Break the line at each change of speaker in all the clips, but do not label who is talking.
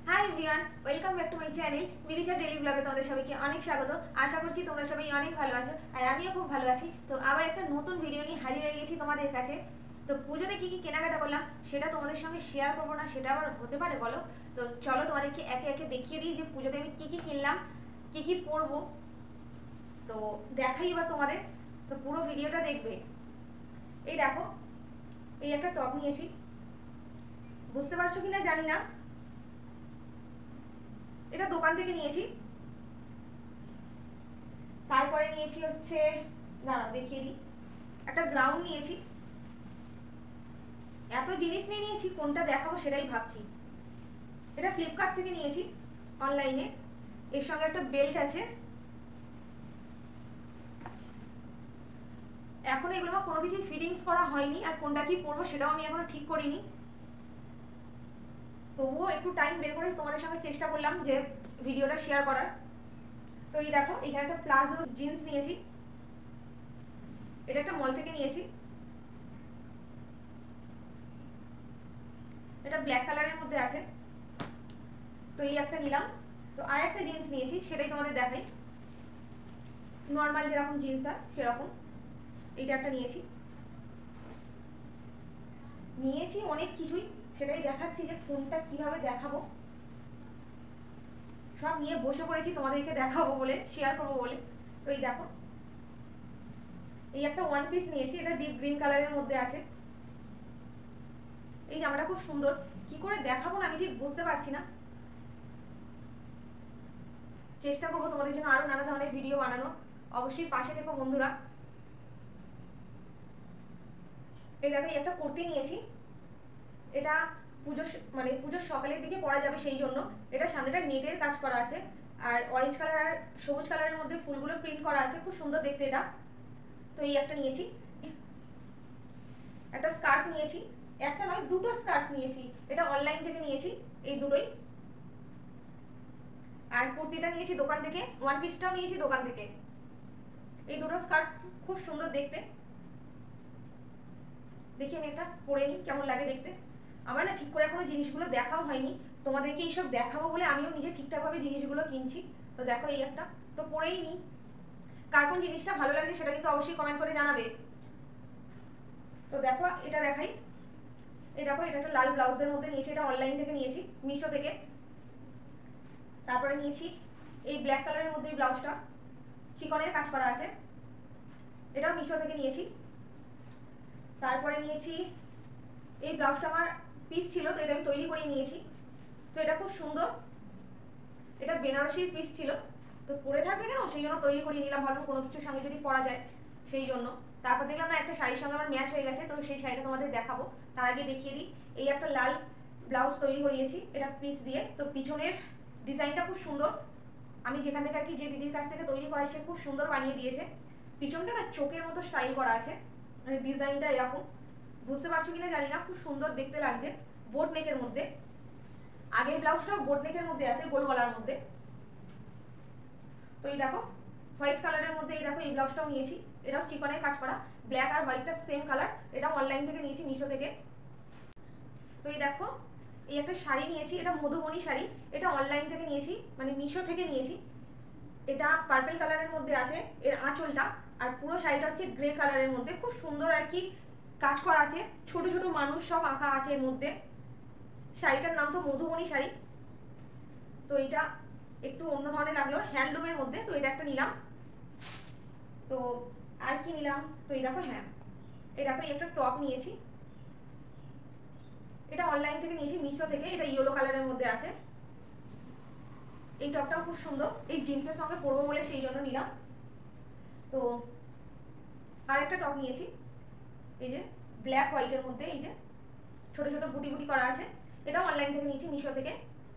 High everyone, welcome back to my channel Bidisha daily ব্লগে তোমাদের সবাইকে অনেক স্বাগত। আশা করছি তোমরা সবাই অনেক ভালো আছো আর আমিও খুব ভালো আছি। তো আবার একটা নতুন ভিডিও নিয়ে হাজির হয়ে গেছি তোমাদের কাছে। তো পুজোতে কী কী কেনাকাটা করলাম সেটা তোমাদের সঙ্গে শেয়ার করবো না, সেটা আবার হতে পারে বলো? তো চলো তোমাদেরকে একে একে দেখিয়ে দিই যে পুজোতে আমি কী কী কিনলাম, কী কী পরবো। তো দেখাই এবার তোমাদের, তো পুরো ভিডিওটা দেখবে। এই দেখো, এই একটা টপ নিয়েছি, বুঝতে পারছো কিনা জানি না, এটা দোকান থেকে নিয়েছি। তারপরে নিয়েছি হচ্ছে, দাঁড়াও দেখিয়ে দিই, একটা গ্রাউন্ড নিয়েছি। এত জিনিস নিয়ে নিয়েছি, কোনটা দেখাবো সেটাই ভাবছি। এটা ফ্লিপকার্ট থেকে নিয়েছি অনলাইনে। এর সঙ্গে একটা বেল্ট আছে। এখন এগুলো আমার কোনো কিছুই ফিটিংস করা হয়নি, আর কোনটা কি পরবো সেটাও আমি এখনো ঠিক করিনি। তবুও একটু টাইম বের করে তোমাদের সঙ্গে চেষ্টা করলাম যে ভিডিওটা শেয়ার করার। তো এই দেখো, এখানে একটা প্লাজো জিন্স নিয়েছি, এটা একটা মল থেকে নিয়েছি। এটা ব্ল্যাক কালারের মধ্যে আছে, তো এই একটা নিলাম। তো আর একটা জিন্স নিয়েছি, সেটাই তোমাদের দেখাই। নর্মাল যেরকম জিন্স হয় সেরকম, এইটা একটা নিয়েছি। নিয়েছি অনেক কিছুই, সেটাই দেখাচ্ছি যে কোনটা কিভাবে দেখাবো। সব নিয়ে বসে পড়েছি তোমাদেরকে দেখাবো বলে, শেয়ার করবো বলে। তো এই দেখো, এই একটা ওয়ান পিস নিয়েছি, এটা ডিপ গ্রিন কালারের মধ্যে আছে। এই জামাটা খুব সুন্দর, কি করে দেখাবো না আমি ঠিক বুঝতে পারছি না। চেষ্টা করবো তোমাদের জন্য আরো নানা ধরনের ভিডিও বানানো, অবশ্যই পাশে থেকো বন্ধুরা। এই দেখো, এই একটা কুর্তি নিয়েছি, এটা পুজো মানে পুজোর সকালের দিকে পরা যাবে সেই জন্য। এটা সামনেটা নেটের কাজ করা আছে, আর অরেঞ্জ কালার আর সবুজ কালারের মধ্যে ফুলগুলো প্রিন্ট করা আছে, খুব সুন্দর দেখতে এটা। তো এই একটা নিয়েছি। একটা স্কার্ট নিয়েছি, একটা নয় দুটো স্কার্ট নিয়েছি, এটা অনলাইন থেকে নিয়েছি এই দুটোই। আর কুর্তিটা নিয়েছি দোকান থেকে, ওয়ান পিসটাও নিয়েছি দোকান থেকে। এই দুটো স্কার্ট খুব সুন্দর দেখতে। দেখি আমি একটা পরে নিই কেমন লাগে দেখতে। আমার না ঠিক করে এখনো জিনিসগুলো দেখাও হয়নি, তোমাদেরকে এইসব দেখাবো বলে আমিও নিজে ঠিকঠাকভাবে জিনিসগুলো কিনছি। তো দেখো এই একটা, তো পরেই নিই। কার কোন জিনিসটা ভালো লাগে সেটা কিন্তু অবশ্যই কমেন্ট করে জানাবে। তো দেখো এটা দেখাই। এই দেখো, এটা একটা লাল ব্লাউজের মধ্যে নিয়েছি, এটা অনলাইন থেকে নিয়েছি, মিশো থেকে। তারপরে নিয়েছি এই ব্ল্যাক কালারের মধ্যে এই ব্লাউজটা, চিকনের কাজ করা আছে, এটাও মিশো থেকে নিয়েছি। তারপরে নিয়েছি এই ব্লাউজটা, আমার পিস ছিল তো এটা আমি তৈরি করে নিয়েছি। তো এটা খুব সুন্দর, এটা বেনারসির পিস ছিল, তো পরে থাকবে কেন সেই জন্য তৈরি করে নিলাম, ভাবলাম কোনো কিছুর সঙ্গে যদি পরা যায় সেই জন্য। তারপর দেখলাম না একটা শাড়ির সঙ্গে আমার ম্যাচ হয়ে গেছে, তো সেই শাড়িটা তোমাদের দেখাবো। তার আগে দেখিয়ে দিই, এই একটা লাল ব্লাউজ তৈরি করিয়েছি এটা পিস দিয়ে। তো পিছনের ডিজাইনটা খুব সুন্দর, আমি যেখান থেকে আর কি যে দিদির কাছ থেকে তৈরি করাই সে খুব সুন্দর বানিয়ে দিয়েছে। পিছনটা না চোখের মতো স্টাইল করা আছে, মানে ডিজাইনটা এরকম, বুঝতে পারছো কিনা জানি না, খুব সুন্দর দেখতে লাগছে। বোট নেকের মধ্যে, আগের ব্লাউজটাও বোট নেকের মধ্যে আছে, গোল গলার মধ্যে। তো এই দেখো হোয়াইট কালারের মধ্যে, এই দেখো এই ব্লাউজটাও নিয়েছি, এটাও চিকনের কাজ করা, ব্ল্যাক আর হোয়াইটটা সেম কালার, এটাও অনলাইন থেকে নিয়েছি মিশো থেকে। তো এই দেখো, এই একটা শাড়ি নিয়েছি, এটা মধুবনী শাড়ি, এটা অনলাইন থেকে নিয়েছি, মানে মিশো থেকে নিয়েছি। এটা পার্পল কালারের মধ্যে আছে এর আঁচলটা, আর পুরো শাড়িটা হচ্ছে গ্রে কালারের মধ্যে, খুব সুন্দর আর কি কাজ করা আছে, ছোট ছোট মানুষ সব আঁকা আছে এর মধ্যে। শাড়িটার নাম তো মধুবনী শাড়ি। তো এটা একটু অন্য ধরনের লাগলো, হ্যান্ডলুমের মধ্যে, তো এটা একটা নিলাম। তো আর কি নিলাম, তো এই দেখো, হ্যাঁ এই দেখো, একটা টপ নিয়েছি, এটা অনলাইন থেকে নিয়েছি মিশো থেকে, এটা ইয়েলো কালারের মধ্যে আছে। এই টপটাও খুব সুন্দর, এই জিন্সের সঙ্গে পরবো বলে সেই জন্য নিলাম। তো আর একটা টপ নিয়েছি, এই যে ব্ল্যাক হোয়াইটের মধ্যে, এই যে ছোট ছোট বুটি বুটি করা আছে, এটাও অনলাইন থেকে নিয়েছি মিশো থেকে।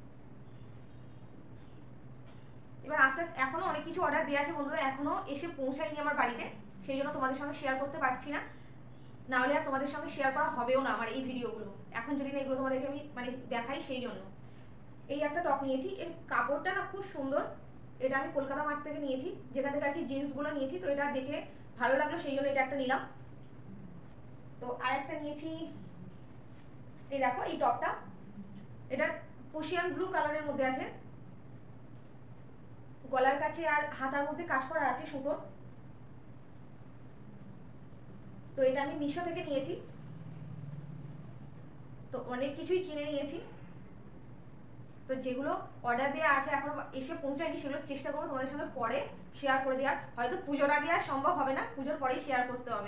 এবার আস্তে আস্তে এখনো অনেক কিছু অর্ডার দেওয়া আছে বন্ধুরা, এখনো এসে পৌঁছায়নি আমার বাড়িতে, সেই জন্য তোমাদের সঙ্গে শেয়ার করতে পারছি না, না হলে আর তোমাদের সঙ্গে শেয়ার করা হবেও না আমার এই ভিডিওগুলো, এখন যদি না এগুলো তোমাদেরকে আমি মানে দেখাই সেই জন্য। এই একটা টপ নিয়েছি, এর কাপড়টা না খুব সুন্দর, এটা আমি কলকাতা মার্ট থেকে নিয়েছি, যেখান থেকে আর কি জিন্সগুলো নিয়েছি, তো এটা দেখে ভালো লাগলো সেই জন্য এটা একটা নিলাম। তো আর একটা নিয়েছি, এই দেখো এই টপটা, এটার ওশিয়ান ব্লু কালারের মধ্যে আছে, গলার কাছে আর হাতার মধ্যে কাজ করা আছে সুতোর। তো এটা আমি মিশো থেকে নিয়েছি। তো অনেক কিছুই কিনে নিয়েছি, তো যেগুলো অর্ডার দেওয়া আছে এখনো এসে পৌঁছায়নি সেগুলো চেষ্টা করবো তোমাদের সঙ্গে পরে শেয়ার করে দেওয়ার। হয়তো পুজোর আগে আর সম্ভব হবে না, পুজোর পরেই শেয়ার করতে হবে।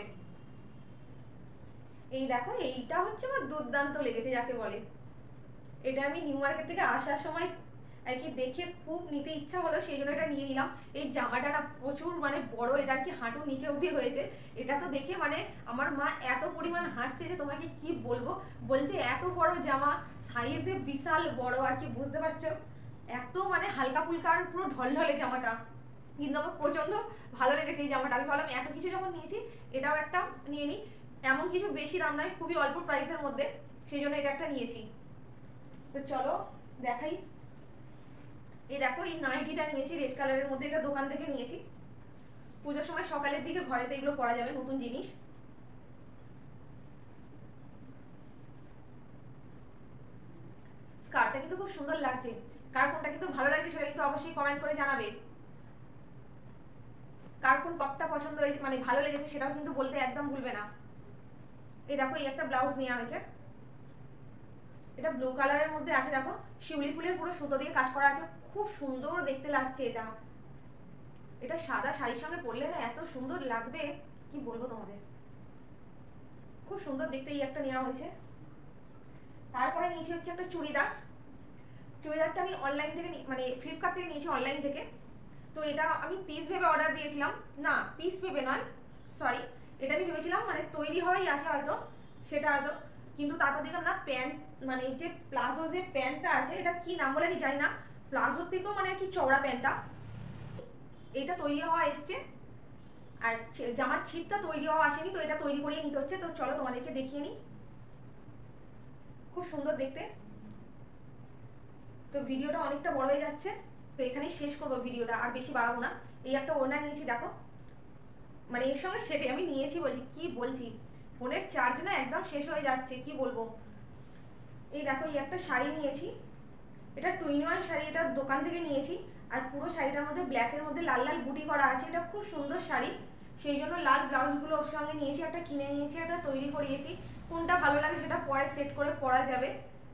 এই দেখো, এইটা হচ্ছে আমার দুর্দান্ত লেগেছে যাকে বলে। এটা আমি নিউ মার্কেট থেকে আসার সময় আর কি দেখে খুব নিতে ইচ্ছা হলো, সেই জন্য এটা নিয়ে নিলাম। এই জামাটা না প্রচুর মানে বড়, এটা আর কি হাঁটুর নিচে অবধি হয়েছে। এটা তো দেখে মানে আমার মা এত পরিমাণ হাসছে যে তোমাকে কি বলবো। বলছে এত বড় জামা, সাইজে বিশাল বড় আর কি, বুঝতে পারছো? এত মানে হালকা ফুলকা আর পুরো ঢলঢলে জামাটা, কিন্তু আমার প্রচন্ড ভালো লেগেছে এই জামাটা। আমি ভাবলাম এত কিছু যখন নিয়েছি এটাও একটা নিয়ে নিই। এমন কিছু বেশি দাম নয়, খুবই অল্প প্রাইসের মধ্যে, সেই জন্য এটা একটা নিয়েছি। তো চলো দেখাই। এই দেখো, এই নাইটিটা নিয়েছি রেড কালারের মধ্যে, এটা দোকান থেকে নিয়েছি। পুজোর সময় সকালের দিকে ঘরেতে এগুলো পরা যাবে, নতুন জিনিস। স্কার্টটা কিন্তু খুব সুন্দর লাগছে। কার কোনটা কিন্তু ভালো লাগছে সেটা কিন্তু অবশ্যই কমেন্ট করে জানাবে। কার কোন টপটা পছন্দ হয়েছে মানে ভালো লেগেছে সেটাও কিন্তু বলতে একদম ভুলবে না। এই দেখো, এই একটা ব্লাউজ নেওয়া হয়েছে, এটা ব্লু কালারের মধ্যে আছে। দেখো শিউলি ফুলের পুরো সুতো দিয়ে কাজ করা আছে, খুব সুন্দর দেখতে লাগছে এটা। এটা সাদা শাড়ির সঙ্গে পরলে না এত সুন্দর লাগবে কি বলবো তোমাদের, খুব সুন্দর দেখতে। এই একটা নেওয়া হয়েছে। তারপরে নিয়েছি হচ্ছে একটা চুড়িদার। চুড়িদারটা আমি অনলাইন থেকে মানে ফ্লিপকার্ট থেকে নিয়েছি, অনলাইন থেকে। তো এটা আমি পিস ভেবে অর্ডার দিয়েছিলাম, না পিস ভেবে নয়, সরি, এটা আমি ভেবেছিলাম মানে তৈরি হওয়াই আছে হয়তো, সেটা হয়তো, কিন্তু তারপর দেখলাম না প্যান্ট মানে যে প্লাজো যে প্যান্টটা আছে এটা কি নাম বলে আমি জানি না, প্লাজোর থেকেও মানে কি চওড়া প্যান্টটা, এটা তৈরি হওয়া এসছে। আর জামার ছিটটা তৈরি হওয়া আসেনি, তো এটা তৈরি করিয়ে নিতে হচ্ছে। তো চলো তোমাদেরকে দেখিয়ে নিই, খুব সুন্দর দেখতে। তো ভিডিওটা অনেকটা বড় হয়ে যাচ্ছে, তো এখানেই শেষ করবো ভিডিওটা, আর বেশি বাড়াবো না। এই একটা ওড়না নিয়েছি দেখো, মানে এর সঙ্গে সেটে আমি নিয়েছি বলছি কি বলছি, ফোনের চার্জ না একদম শেষ হয়ে যাচ্ছে কি বলবো। এই দেখো, এই একটা শাড়ি নিয়েছি, এটা 2-in-1 শাড়ি, এটা দোকান থেকে নিয়েছি। আর পুরো শাড়িটার মধ্যে ব্ল্যাকের মধ্যে লাল লাল বুটি করা আছে, এটা খুব সুন্দর শাড়ি, সেই জন্য লাল ব্লাউজগুলো ওর সঙ্গে নিয়েছি। একটা কিনে নিয়েছি, একটা তৈরি করিয়েছি, কোনটা ভালো লাগে সেটা পরে সেট করে পরা যাবে।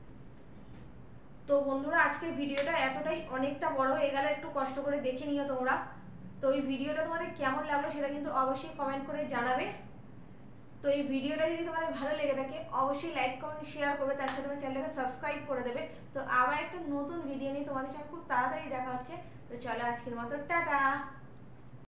তো বন্ধুরা, আজকের ভিডিওটা এতটাই, অনেকটা বড় হয়ে গেল, একটু কষ্ট করে দেখে নিও তোমরা। তো এই ভিডিওটা তোমাদের কেমন লাগলো সেটা কিন্তু অবশ্যই কমেন্ট করে জানাবে। তো এই ভিডিওটা যদি তোমাদের ভালো লেগে থাকে অবশ্যই লাইক কমেন্ট শেয়ার করবে, তার সাথে আমার চ্যানেলটাকে সাবস্ক্রাইব করে দেবে। তো আবার একটা নতুন ভিডিও নিয়ে তোমাদের সঙ্গে খুব তাড়াতাড়ি দেখা হচ্ছে। তো চলো আজকের মতো টাটা।